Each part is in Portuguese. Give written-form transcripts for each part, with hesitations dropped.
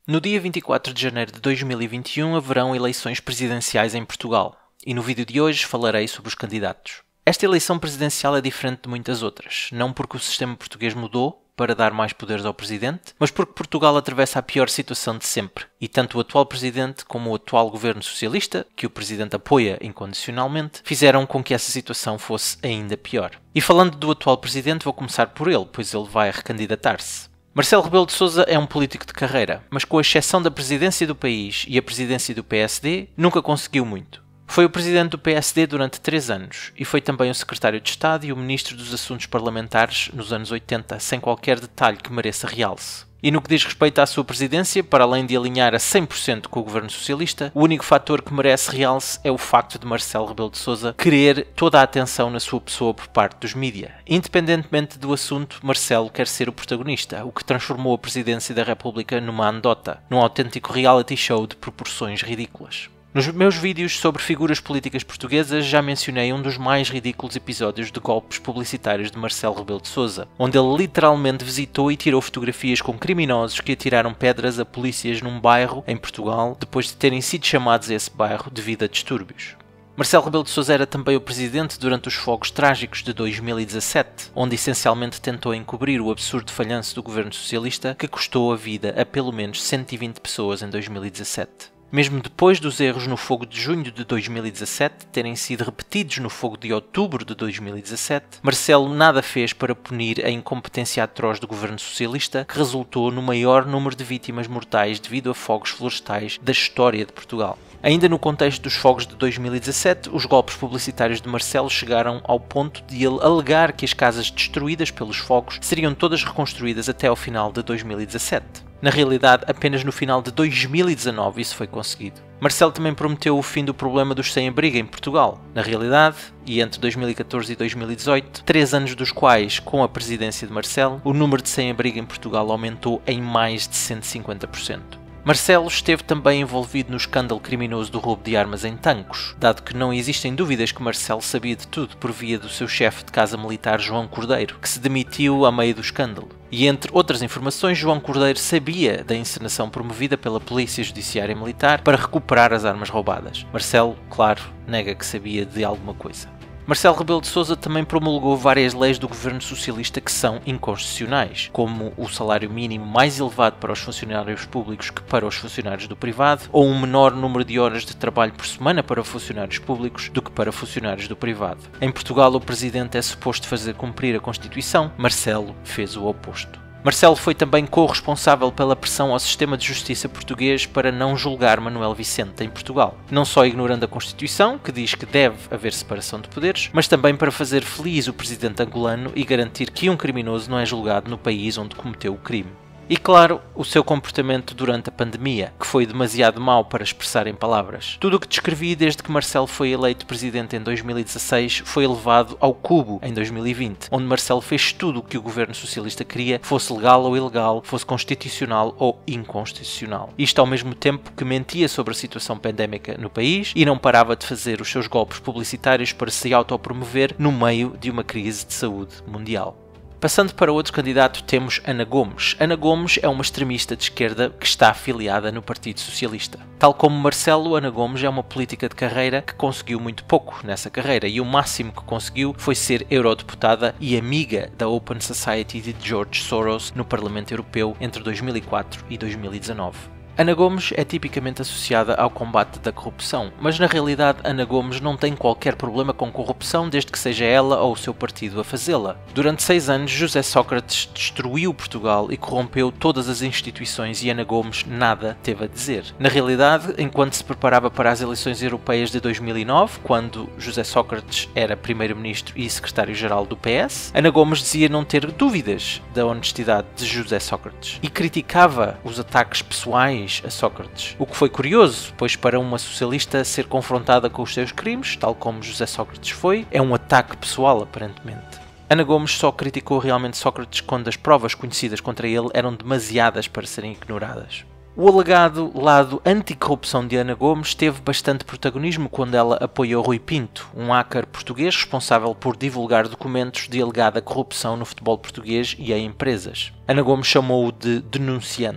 No dia 24 de janeiro de 2021 haverão eleições presidenciais em Portugal, e no vídeo de hoje falarei sobre os candidatos. Esta eleição presidencial é diferente de muitas outras, não porque o sistema português mudou para dar mais poderes ao presidente, mas porque Portugal atravessa a pior situação de sempre, e tanto o atual presidente como o atual governo socialista, que o presidente apoia incondicionalmente, fizeram com que essa situação fosse ainda pior. E falando do atual presidente, vou começar por ele, pois ele vai recandidatar-se. Marcelo Rebelo de Sousa é um político de carreira, mas com exceção da presidência do país e a presidência do PSD, nunca conseguiu muito. Foi o presidente do PSD durante 3 anos e foi também o secretário de Estado e o ministro dos Assuntos Parlamentares nos anos 80, sem qualquer detalhe que mereça realce. E no que diz respeito à sua presidência, para além de alinhar a 100% com o governo socialista, o único fator que merece realce é o facto de Marcelo Rebelo de Sousa querer toda a atenção na sua pessoa por parte dos mídia. Independentemente do assunto, Marcelo quer ser o protagonista, o que transformou a presidência da República numa anedota, num autêntico reality show de proporções ridículas. Nos meus vídeos sobre figuras políticas portuguesas já mencionei um dos mais ridículos episódios de golpes publicitários de Marcelo Rebelo de Sousa, onde ele literalmente visitou e tirou fotografias com criminosos que atiraram pedras a polícias num bairro em Portugal depois de terem sido chamados a esse bairro devido a distúrbios. Marcelo Rebelo de Sousa era também o presidente durante os fogos trágicos de 2017, onde essencialmente tentou encobrir o absurdo falhanço do governo socialista que custou a vida a pelo menos 120 pessoas em 2017. Mesmo depois dos erros no fogo de junho de 2017 terem sido repetidos no fogo de outubro de 2017, Marcelo nada fez para punir a incompetência atroz do governo socialista que resultou no maior número de vítimas mortais devido a fogos florestais da história de Portugal. Ainda no contexto dos fogos de 2017, os golpes publicitários de Marcelo chegaram ao ponto de ele alegar que as casas destruídas pelos fogos seriam todas reconstruídas até ao final de 2017. Na realidade, apenas no final de 2019 isso foi conseguido. Marcelo também prometeu o fim do problema dos sem-abrigo em Portugal. Na realidade, e entre 2014 e 2018, 3 anos dos quais, com a presidência de Marcelo, o número de sem-abrigo em Portugal aumentou em mais de 150%. Marcelo esteve também envolvido no escândalo criminoso do roubo de armas em Tancos, dado que não existem dúvidas que Marcelo sabia de tudo por via do seu chefe de casa militar João Cordeiro, que se demitiu a meio do escândalo. E entre outras informações, João Cordeiro sabia da encenação promovida pela Polícia Judiciária Militar para recuperar as armas roubadas. Marcelo, claro, nega que sabia de alguma coisa. Marcelo Rebelo de Sousa também promulgou várias leis do governo socialista que são inconstitucionais, como o salário mínimo mais elevado para os funcionários públicos que para os funcionários do privado, ou um menor número de horas de trabalho por semana para funcionários públicos do que para funcionários do privado. Em Portugal, o presidente é suposto fazer cumprir a Constituição, Marcelo fez o oposto. Marcelo foi também corresponsável pela pressão ao sistema de justiça português para não julgar Manuel Vicente em Portugal, não só ignorando a Constituição, que diz que deve haver separação de poderes, mas também para fazer feliz o presidente angolano e garantir que um criminoso não é julgado no país onde cometeu o crime. E claro, o seu comportamento durante a pandemia, que foi demasiado mau para expressar em palavras. Tudo o que descrevi desde que Marcelo foi eleito presidente em 2016 foi elevado ao cubo em 2020, onde Marcelo fez tudo o que o governo socialista queria, fosse legal ou ilegal, fosse constitucional ou inconstitucional. Isto ao mesmo tempo que mentia sobre a situação pandémica no país e não parava de fazer os seus golpes publicitários para se autopromover no meio de uma crise de saúde mundial. Passando para outro candidato, temos Ana Gomes. Ana Gomes é uma extremista de esquerda que está afiliada no Partido Socialista. Tal como Marcelo, Ana Gomes é uma política de carreira que conseguiu muito pouco nessa carreira e o máximo que conseguiu foi ser eurodeputada e amiga da Open Society de George Soros no Parlamento Europeu entre 2004 e 2019. Ana Gomes é tipicamente associada ao combate da corrupção, mas na realidade Ana Gomes não tem qualquer problema com corrupção desde que seja ela ou o seu partido a fazê-la. Durante 6 anos, José Sócrates destruiu Portugal e corrompeu todas as instituições e Ana Gomes nada teve a dizer. Na realidade, enquanto se preparava para as eleições europeias de 2009, quando José Sócrates era primeiro-ministro e secretário-geral do PS, Ana Gomes dizia não ter dúvidas da honestidade de José Sócrates e criticava os ataques pessoais a Sócrates. O que foi curioso, pois para uma socialista ser confrontada com os seus crimes, tal como José Sócrates foi, é um ataque pessoal aparentemente. Ana Gomes só criticou realmente Sócrates quando as provas conhecidas contra ele eram demasiadas para serem ignoradas. O alegado lado anticorrupção de Ana Gomes teve bastante protagonismo quando ela apoiou Rui Pinto, um hacker português responsável por divulgar documentos de alegada corrupção no futebol português e em empresas. Ana Gomes chamou-o de denunciante.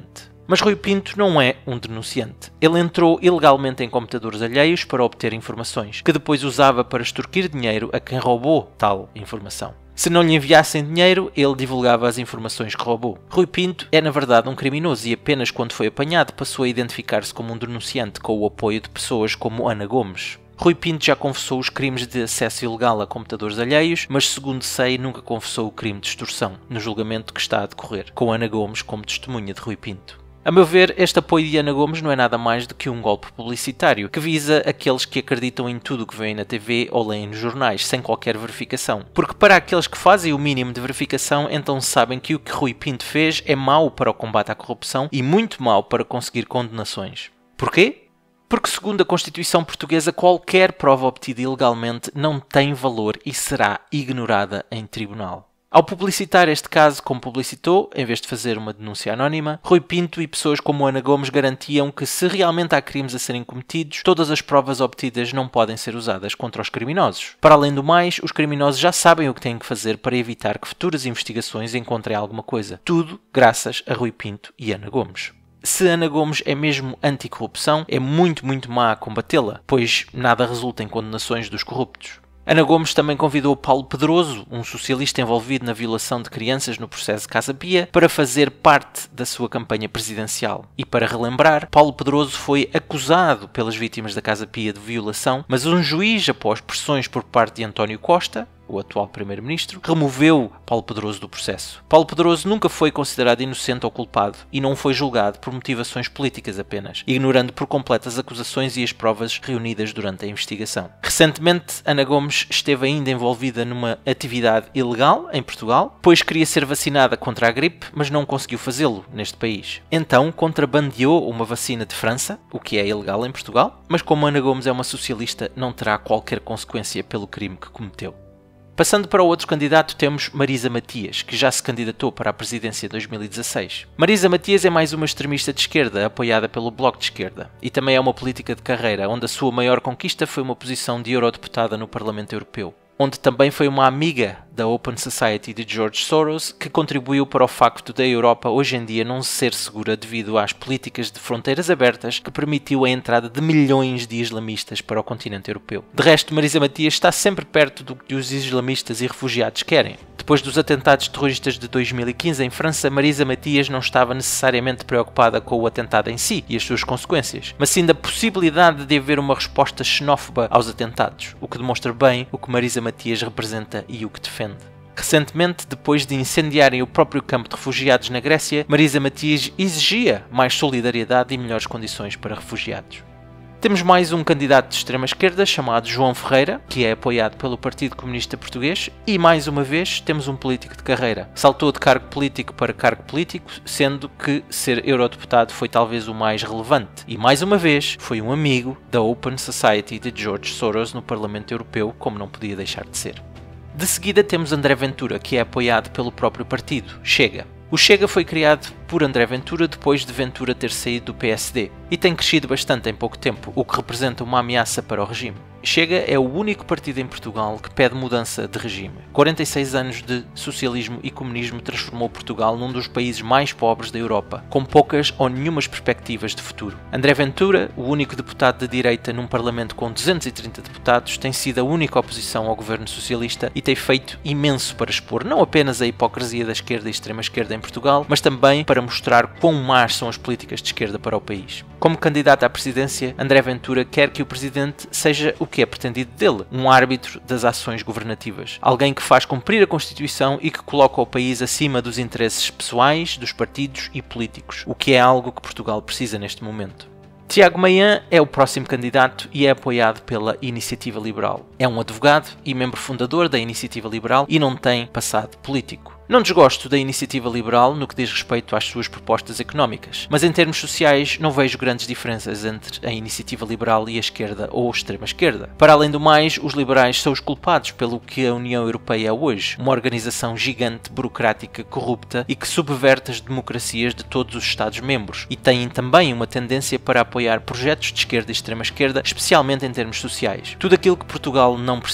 Mas Rui Pinto não é um denunciante. Ele entrou ilegalmente em computadores alheios para obter informações, que depois usava para extorquir dinheiro a quem roubou tal informação. Se não lhe enviassem dinheiro, ele divulgava as informações que roubou. Rui Pinto é na verdade um criminoso e apenas quando foi apanhado passou a identificar-se como um denunciante com o apoio de pessoas como Ana Gomes. Rui Pinto já confessou os crimes de acesso ilegal a computadores alheios, mas segundo sei nunca confessou o crime de extorsão, no julgamento que está a decorrer, com Ana Gomes como testemunha de Rui Pinto. A meu ver, este apoio de Ana Gomes não é nada mais do que um golpe publicitário, que visa aqueles que acreditam em tudo o que veem na TV ou leem nos jornais, sem qualquer verificação. Porque para aqueles que fazem o mínimo de verificação, então sabem que o que Rui Pinto fez é mau para o combate à corrupção e muito mau para conseguir condenações. Porquê? Porque segundo a Constituição Portuguesa, qualquer prova obtida ilegalmente não tem valor e será ignorada em tribunal. Ao publicitar este caso como publicitou, em vez de fazer uma denúncia anónima, Rui Pinto e pessoas como Ana Gomes garantiam que se realmente há crimes a serem cometidos, todas as provas obtidas não podem ser usadas contra os criminosos. Para além do mais, os criminosos já sabem o que têm que fazer para evitar que futuras investigações encontrem alguma coisa. Tudo graças a Rui Pinto e Ana Gomes. Se Ana Gomes é mesmo anticorrupção, é muito má a combatê-la, pois nada resulta em condenações dos corruptos. Ana Gomes também convidou Paulo Pedroso, um socialista envolvido na violação de crianças no processo de Casa Pia, para fazer parte da sua campanha presidencial. E para relembrar, Paulo Pedroso foi acusado pelas vítimas da Casa Pia de violação, mas um juiz, após pressões por parte de António Costa, o atual primeiro-ministro, removeu Paulo Pedroso do processo. Paulo Pedroso nunca foi considerado inocente ou culpado e não foi julgado por motivações políticas apenas, ignorando por completo as acusações e as provas reunidas durante a investigação. Recentemente, Ana Gomes esteve ainda envolvida numa atividade ilegal em Portugal, pois queria ser vacinada contra a gripe, mas não conseguiu fazê-lo neste país. Então, contrabandeou uma vacina de França, o que é ilegal em Portugal, mas como Ana Gomes é uma socialista, não terá qualquer consequência pelo crime que cometeu. Passando para o outro candidato, temos Marisa Matias, que já se candidatou para a presidência de 2016. Marisa Matias é mais uma extremista de esquerda, apoiada pelo Bloco de Esquerda, e também é uma política de carreira, onde a sua maior conquista foi uma posição de eurodeputada no Parlamento Europeu, onde também foi uma amiga da Open Society de George Soros, que contribuiu para o facto da Europa hoje em dia não ser segura devido às políticas de fronteiras abertas que permitiu a entrada de milhões de islamistas para o continente europeu. De resto, Marisa Matias está sempre perto do que os islamistas e refugiados querem. Depois dos atentados terroristas de 2015 em França, Marisa Matias não estava necessariamente preocupada com o atentado em si e as suas consequências, mas sim da possibilidade de haver uma resposta xenófoba aos atentados, o que demonstra bem o que Marisa Matias representa e o que defende. Recentemente, depois de incendiarem o próprio campo de refugiados na Grécia, Marisa Matias exigia mais solidariedade e melhores condições para refugiados. Temos mais um candidato de extrema-esquerda chamado João Ferreira, que é apoiado pelo Partido Comunista Português, e mais uma vez temos um político de carreira. Saltou de cargo político para cargo político, sendo que ser eurodeputado foi talvez o mais relevante. E mais uma vez foi um amigo da Open Society de George Soros no Parlamento Europeu, como não podia deixar de ser. De seguida temos André Ventura, que é apoiado pelo próprio partido, Chega. O Chega foi criado por André Ventura depois de Ventura ter saído do PSD e tem crescido bastante em pouco tempo, o que representa uma ameaça para o regime. Chega é o único partido em Portugal que pede mudança de regime. 46 anos de socialismo e comunismo transformou Portugal num dos países mais pobres da Europa, com poucas ou nenhumas perspectivas de futuro. André Ventura, o único deputado de direita num parlamento com 230 deputados, tem sido a única oposição ao governo socialista e tem feito imenso para expor não apenas a hipocrisia da esquerda e extrema-esquerda em Portugal, mas também para mostrar quão más são as políticas de esquerda para o país. Como candidato à presidência, André Ventura quer que o presidente seja o que é pretendido dele, um árbitro das ações governativas. Alguém que faz cumprir a Constituição e que coloca o país acima dos interesses pessoais, dos partidos e políticos, o que é algo que Portugal precisa neste momento. Tiago Maia é o próximo candidato e é apoiado pela Iniciativa Liberal. É um advogado e membro fundador da Iniciativa Liberal e não tem passado político. Não desgosto da Iniciativa Liberal no que diz respeito às suas propostas económicas, mas em termos sociais não vejo grandes diferenças entre a Iniciativa Liberal e a esquerda ou a extrema-esquerda. Para além do mais, os liberais são os culpados pelo que a União Europeia é hoje, uma organização gigante, burocrática, corrupta e que subverte as democracias de todos os Estados-membros, e têm também uma tendência para apoiar projetos de esquerda e extrema-esquerda, especialmente em termos sociais. Tudo aquilo que Portugal não precisa.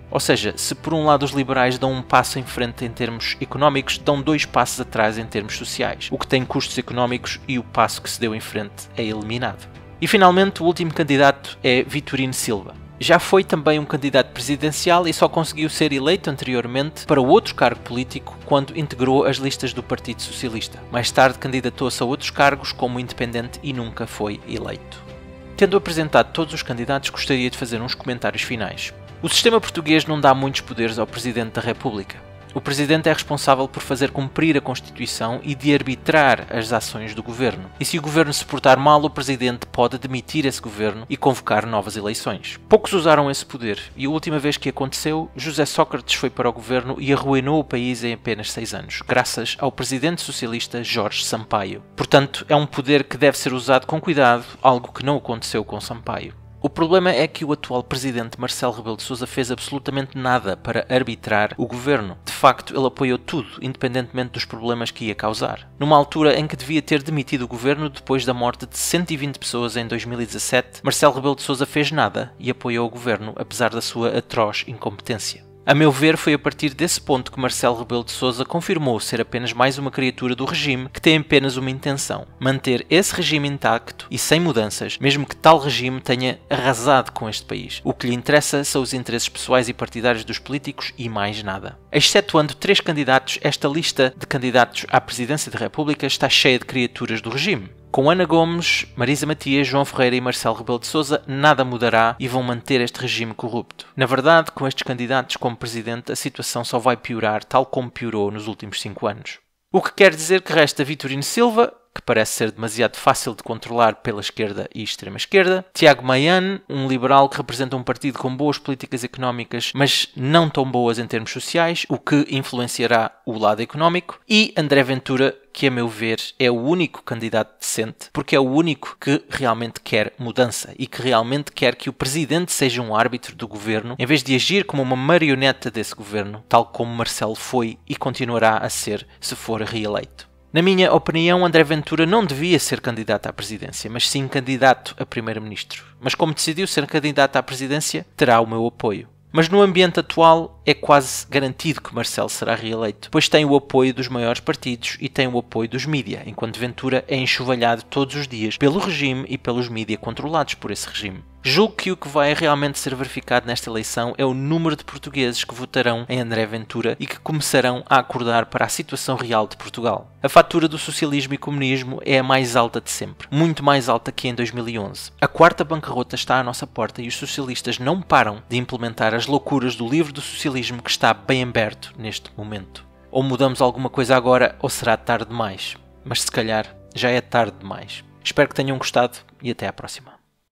Ou seja, se por um lado os liberais dão um passo em frente em termos económicos, dão 2 passos atrás em termos sociais, o que tem custos económicos e o passo que se deu em frente é eliminado. E finalmente o último candidato é Vitorino Silva. Já foi também um candidato presidencial e só conseguiu ser eleito anteriormente para outro cargo político quando integrou as listas do Partido Socialista. Mais tarde candidatou-se a outros cargos como independente e nunca foi eleito. Tendo apresentado todos os candidatos, gostaria de fazer uns comentários finais. O sistema português não dá muitos poderes ao Presidente da República. O Presidente é responsável por fazer cumprir a Constituição e de arbitrar as ações do Governo. E se o Governo se portar mal, o Presidente pode demitir esse Governo e convocar novas eleições. Poucos usaram esse poder e a última vez que aconteceu, José Sócrates foi para o Governo e arruinou o país em apenas 6 anos, graças ao Presidente Socialista Jorge Sampaio. Portanto, é um poder que deve ser usado com cuidado, algo que não aconteceu com Sampaio. O problema é que o atual presidente Marcelo Rebelo de Sousa fez absolutamente nada para arbitrar o governo. De facto, ele apoiou tudo, independentemente dos problemas que ia causar. Numa altura em que devia ter demitido o governo depois da morte de 120 pessoas em 2017, Marcelo Rebelo de Sousa fez nada e apoiou o governo, apesar da sua atroz incompetência. A meu ver, foi a partir desse ponto que Marcelo Rebelo de Sousa confirmou ser apenas mais uma criatura do regime que tem apenas uma intenção: manter esse regime intacto e sem mudanças, mesmo que tal regime tenha arrasado com este país. O que lhe interessa são os interesses pessoais e partidários dos políticos e mais nada. Excetuando 3 candidatos, esta lista de candidatos à presidência da República está cheia de criaturas do regime. Com Ana Gomes, Marisa Matias, João Ferreira e Marcelo Rebelo de Sousa, nada mudará e vão manter este regime corrupto. Na verdade, com estes candidatos como presidente, a situação só vai piorar, tal como piorou nos últimos 5 anos. O que quer dizer que resta Vitorino Silva, que parece ser demasiado fácil de controlar pela esquerda e extrema-esquerda, Tiago Maia, um liberal que representa um partido com boas políticas económicas, mas não tão boas em termos sociais, o que influenciará o lado económico, e André Ventura, que a meu ver é o único candidato decente, porque é o único que realmente quer mudança e que realmente quer que o presidente seja um árbitro do governo, em vez de agir como uma marioneta desse governo, tal como Marcelo foi e continuará a ser se for reeleito. Na minha opinião, André Ventura não devia ser candidato à presidência, mas sim candidato a primeiro-ministro. Mas como decidiu ser candidato à presidência, terá o meu apoio. Mas no ambiente atual é quase garantido que Marcelo será reeleito, pois tem o apoio dos maiores partidos e tem o apoio dos mídia, enquanto Ventura é enxovalhado todos os dias pelo regime e pelos mídia controlados por esse regime. Julgo que o que vai realmente ser verificado nesta eleição é o número de portugueses que votarão em André Ventura e que começarão a acordar para a situação real de Portugal. A fatura do socialismo e comunismo é a mais alta de sempre, muito mais alta que em 2011. A 4ª bancarrota está à nossa porta e os socialistas não param de implementar as loucuras do livro do socialismo que está bem aberto neste momento. Ou mudamos alguma coisa agora ou será tarde demais. Mas se calhar já é tarde demais. Espero que tenham gostado e até à próxima.